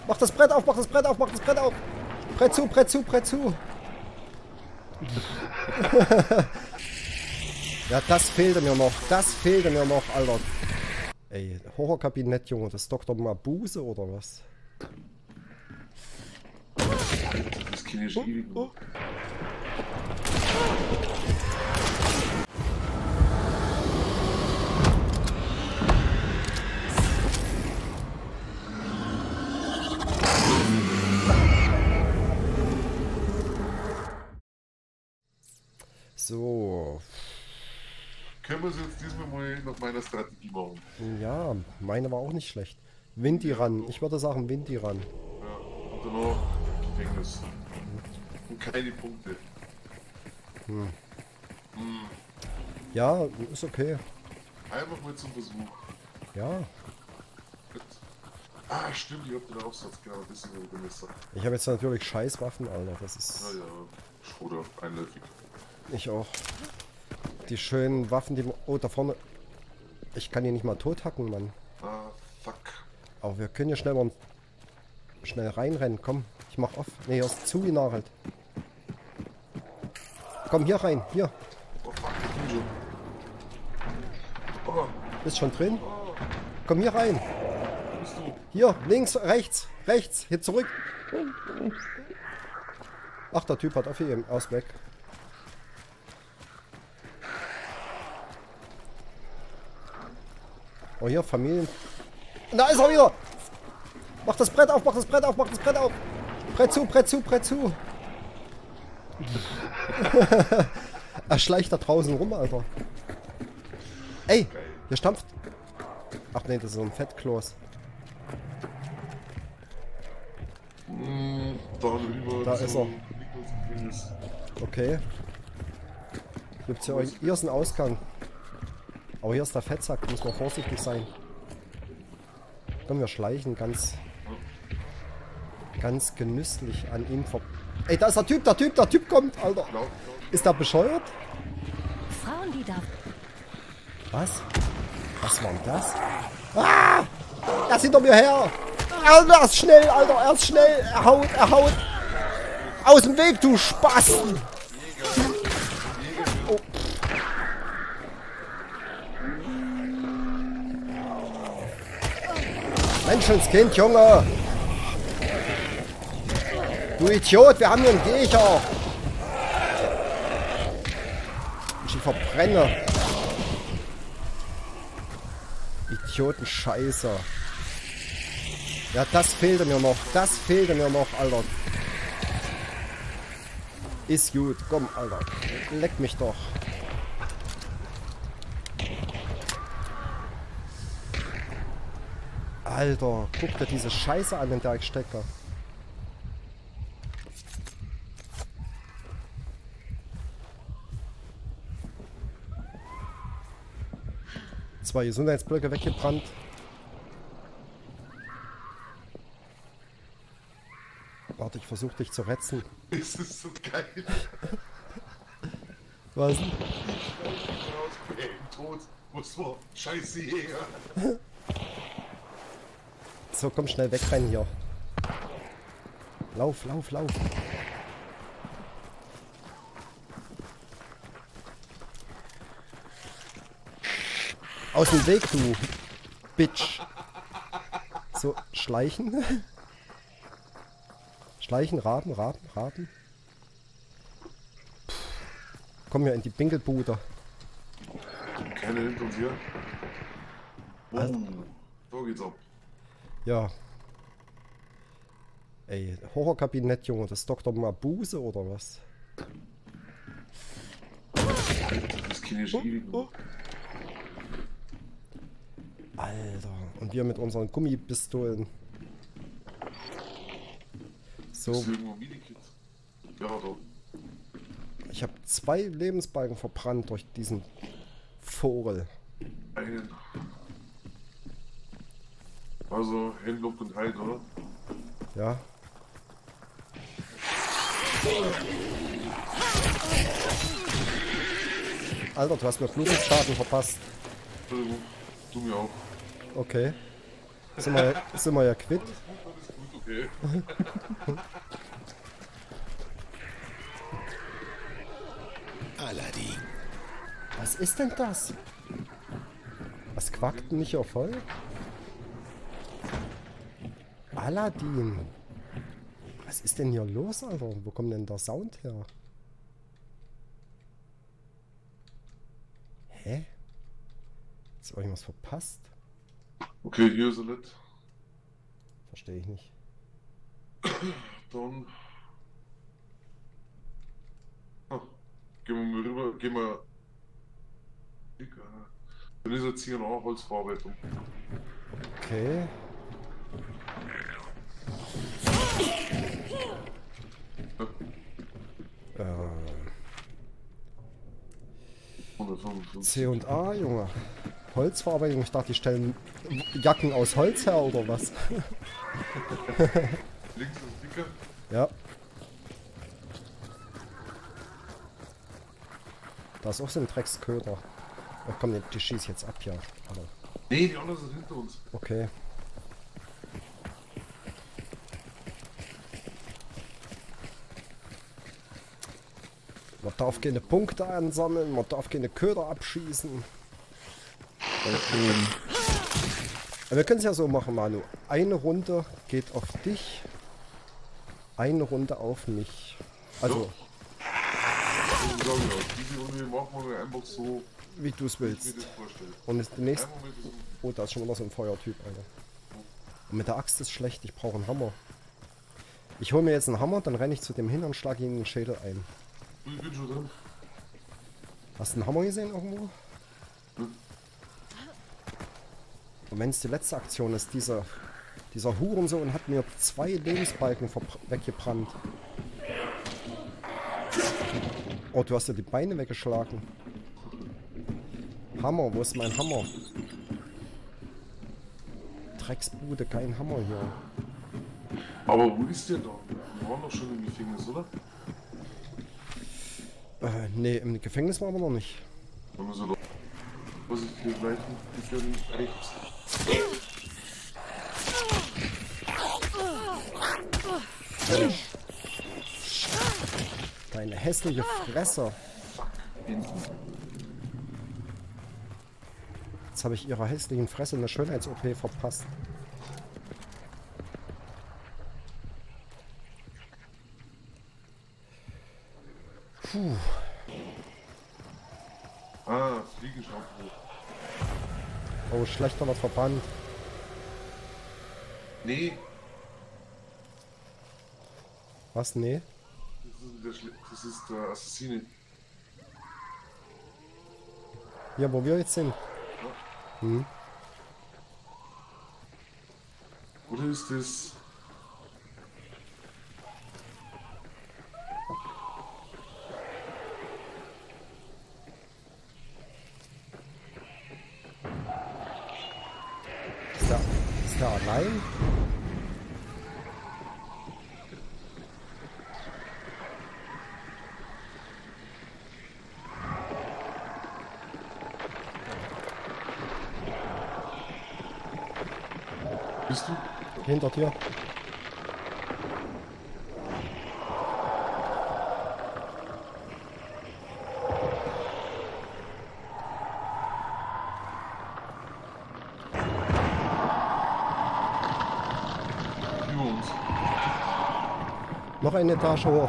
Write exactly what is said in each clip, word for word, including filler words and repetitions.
Mach das Brett auf, mach das Brett auf, mach das Brett auf. Brett zu, Brett zu, Brett zu. Ja, das fehlte mir noch. Das fehlte mir noch, Alter. Ey, Horrorkabinett, Junge. Das ist Doktor Mabuse oder was? Das kenne ich ewig noch. So. Können wir es jetzt diesmal mal nach meiner Strategie machen? Ja, meine war auch nicht schlecht. Windy ran. Ich würde sagen Windy ran. Ja, und danach Gefängnis. Und keine Punkte. Hm. Hm. Ja, ist okay. Einfach mal zum Versuch. Ja. Ah, stimmt, ich hab den Aufsatz, genau, das ist mir Messer. Ich habe jetzt natürlich Scheißwaffen, Alter. Das ist. Ja, ja, Schroder, einläufig. Ich auch. Die schönen Waffen, die... Oh, da vorne... Ich kann hier nicht mal tot hacken, Mann. Ah, fuck. Aber wir können hier schnell mal... Schnell reinrennen, komm. Ich mach auf. Ne, hier ist zugenagelt. Komm, hier rein, hier. Oh, fuck, ich bin schon. Oh, Bist schon drin? Komm hier rein. wo bist du? Hier, links, rechts, rechts. Hier zurück. Ach, der Typ hat aufgegeben. Aus, weg. Oh, hier, Familien. Da ist er wieder. Mach das Brett auf, mach das Brett auf, mach das Brett auf. Brett zu, Brett zu, Brett zu. Er schleicht da draußen rum, Alter. Ey, hier stampft. Ach nee, das ist so ein Fettkloß. Mm, da rüber. Da so ist er. Gefängnis. Okay. Gibt's hier, hier ist ein Ausgang. Aber hier ist der Fettsack, muss man vorsichtig sein. Komm, wir schleichen ganz, ganz genüsslich an ihm vor. Ey, da ist der Typ, der Typ, der Typ kommt, Alter. Ist der bescheuert? Frauen, die da. Was? Was war denn das? Ah! Er ist hinter mir her! Alter, er ist schnell, Alter, er ist schnell! Er haut, er haut! Aus dem Weg, du Spasten! Oh. Menschenskind, Junge! Du Idiot, wir haben hier einen Gecher! Ich verbrenne! Idioten-Scheiße. Ja, das fehlte mir noch. Das fehlte mir noch, Alter. Ist gut. Komm, Alter. Leck mich doch. Alter, guck dir diese Scheiße an, in der ich stecke. Zwei Gesundheitsblöcke weggebrannt. Warte, ich versuche dich zu retten. Ist das so geil? Was? Ey, tot. Muss man. Scheiße, Jäger. So, komm schnell weg rein hier. Lauf, lauf, lauf. Aus dem Weg, du Bitch. So, schleichen. Schleichen, Raben, Raben, Raben. Puh. Komm ja in die Binkelbude. Keine hinter uns hier. Oh, Also. so geht's ab. Ja. Ey, Horrorkabinett, Junge. Das ist Doktor Mabuse oder was? Das kenne ich ewig noch. Alter. Und wir mit unseren Gummipistolen. So. Ist irgendwo ein Medikit? Ja, da. Ich habe zwei Lebensbalken verbrannt durch diesen Vogel. Einen. Also, Hemlock und Heid, oder? Ja. Alter, du hast mir Blutungsschaden verpasst. Entschuldigung, du mir auch. Okay. Sind wir, sind wir ja quitt? Okay. Aladdin. Was ist denn das? Was quackt denn nicht hier voll? Aladdin. Was ist denn hier los, Alter? Wo kommt denn der Sound her? Hä? Ist irgendwas verpasst? Okay, hier ist er nicht. Verstehe ich nicht. Dann. Ah, gehen wir mal rüber. Gehen wir. Dann ist jetzt hier noch Holzverarbeitung. Okay. Ja. Äh, hundertfünfundfünfzig. C und A, Junge. Holzverarbeitung. Ich dachte, die stellen Jacken aus Holz her oder was? Links ist dicker. Ja. Da ist auch so ein Drecksköder. Oh, komm, die schieße ich jetzt ab hier. Alter. Nee, die anderen sind hinter uns. Okay. Man darf keine Punkte ansammeln, man darf keine Köder abschießen. Ja, wir können es ja so machen, Manu. Eine Runde geht auf dich, eine Runde auf mich. Also, Ich sage ja, diese Runde machen wir einfach so, wie du es wie ich mir willst. das vorstelle. Und ist die nächste... Einmal mit diesem. Oh, da ist schon wieder so ein Feuertyp, Alter. Und mit der Axt ist schlecht, ich brauche einen Hammer. Ich hole mir jetzt einen Hammer, dann renne ich zu dem hin und schlage ihm den Schädel ein. Ich bin schon drin. Hast du einen Hammer gesehen irgendwo? Hm. Und wenn es die letzte Aktion ist, dieser, dieser Hurensohn hat mir zwei Lebensbalken weggebrannt. Oh, du hast ja die Beine weggeschlagen. Hammer, wo ist mein Hammer? Drecksbude, kein Hammer hier. Aber wo ist der da? Wir waren doch schon im Gefängnis, oder? Äh, nee, im Gefängnis waren wir noch nicht. Dann müssen wir doch. Was ich hier gleich nicht können, rechts. Deine hässliche Fresse. Hinten. Jetzt habe ich ihrer hässlichen Fresse eine Schönheits-O P verpasst. Puh. Ah, Fliegenschampel. Oh, schlechter wird verbannt. Nee, Was? Nee? das ist der, Schle das ist der Assassine. Hier, wo wir jetzt sind. Hm. Oder ist das. Ist der, ist der allein? Bist du? Hinter dir. Über uns. Noch eine Etage hoch.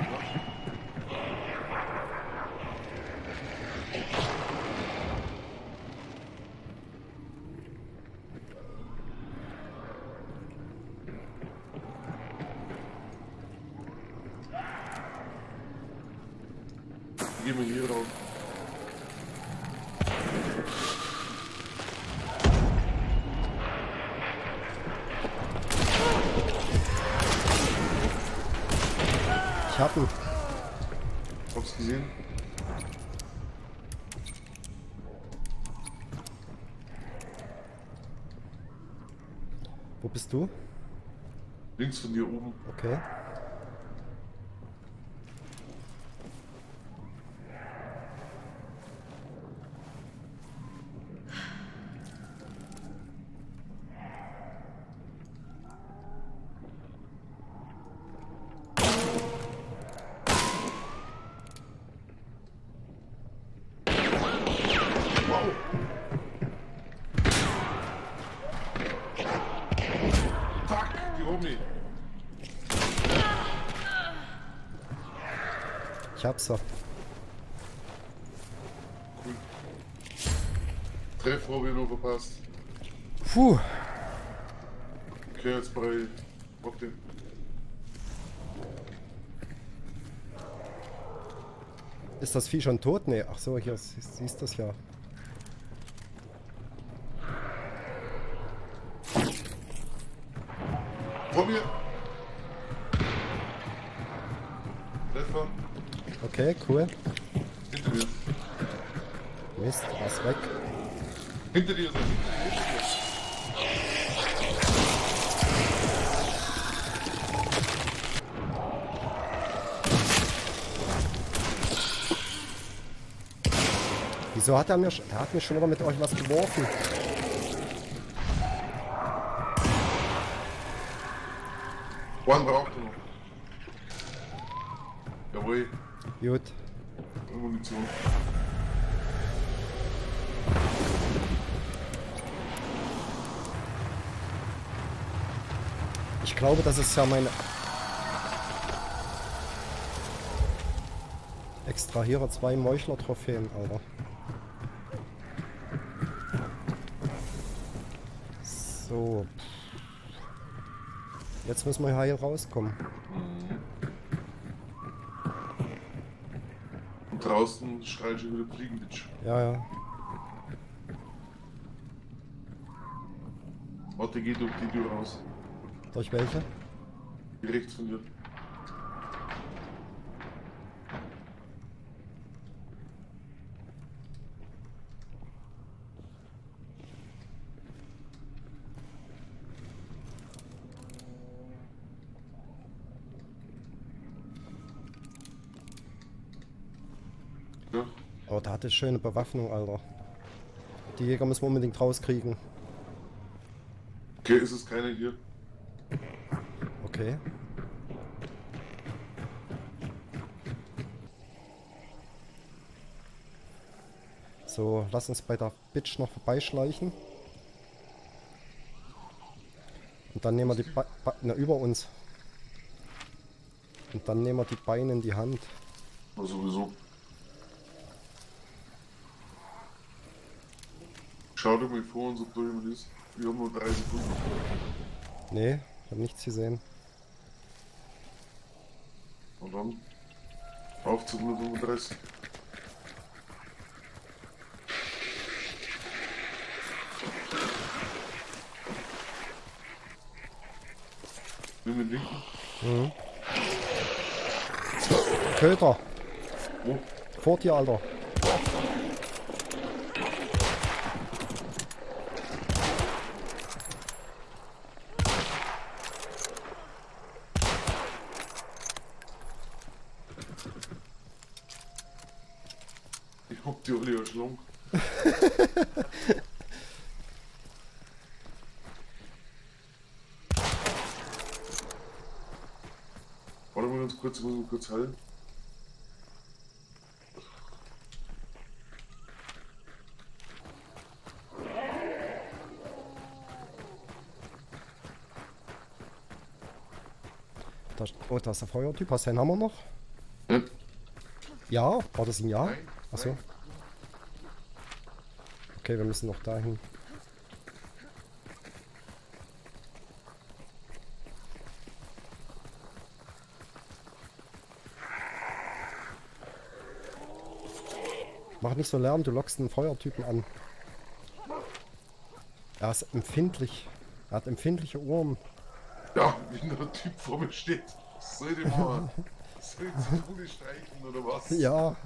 Gehen wir hier raus. Ich hab ihn. Hab's gesehen. Wo bist du? Links von dir oben. Okay. die Omi. Ich hab's so. Cool. Treff habe ich noch verpasst. Puh. Okay, jetzt brauche ich. Warte. Ist das Vieh schon tot? Nee. Ach so, hier sie- siehst du es ja. Vor mir! Treffer. Okay, cool. Hinter dir. Mist, was weg. Hinter dir ist er. Hinter dir. Wieso hat er mir... sch- Er hat mich schon wieder mit euch was geworfen. One braucht er noch. Jawohl. Gut. Munition. Ich glaube, das ist ja meine... Extrahiere zwei Meuchler-Trophäen, Alter. So. Jetzt müssen wir heil rauskommen. Und draußen schreit schon wieder Fliegenbitsch. Ja, ja. Warte, geht durch die Tür raus. Durch welche? Die rechts von dir. Ja. Oh, da hat es schöne Bewaffnung, Alter. Die Jäger müssen wir unbedingt rauskriegen. Okay, ist es keiner hier? Okay. So, lass uns bei der Bitch noch vorbeischleichen. Und dann nehmen wir die Be Be na, über uns. Und dann nehmen wir die Beine in die Hand. Na, sowieso. Schau dir mal vor uns, ob da jemand ist. Wir haben nur drei Sekunden. Nee, ich habe nichts gesehen. Und dann auf zu hundertfünfunddreißig. Nimm den linken. Mhm. Köter, Wo? vor dir, Alter. Ich hab die alle erschlagen. Warte mal ganz kurz, ich muss mal kurz heilen. Da, oh, da ist der Feuertyp. Hast du einen Hammer noch? Hm? Ja, war das ein Ja? Nein, Achso. nein. Okay, wir müssen noch dahin. Mach nicht so Lärm, du lockst einen Feuertypen an. Er ist empfindlich. Er hat empfindliche Ohren. Ja, wie der Typ vor mir steht. Soll ich mal. Soll ich zu Tode streichen oder was? Ja.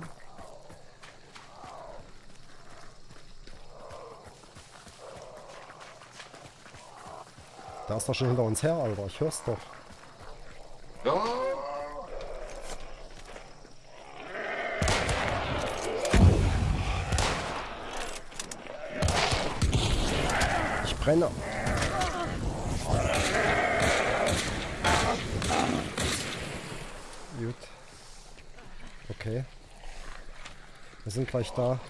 Da ist doch schon hinter uns her, Alter. Ich hör's doch. Ja! Ich brenne. Gut. Okay. Wir sind gleich da.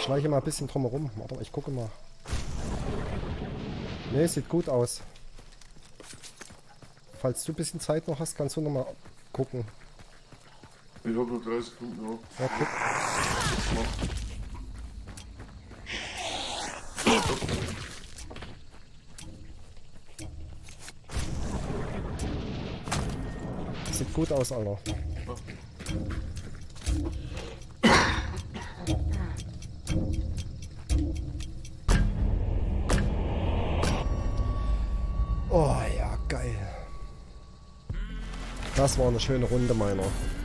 schleiche mal ein bisschen drumherum. Warte, ich gucke mal. Ne, sieht gut aus. Falls du ein bisschen Zeit noch hast, kannst du noch mal gucken. Ich habe nur dreißig Sekunden, ja. Ja, guck. Sieht gut aus, Alter. Oh ja, geil. Das war eine schöne Runde, meiner.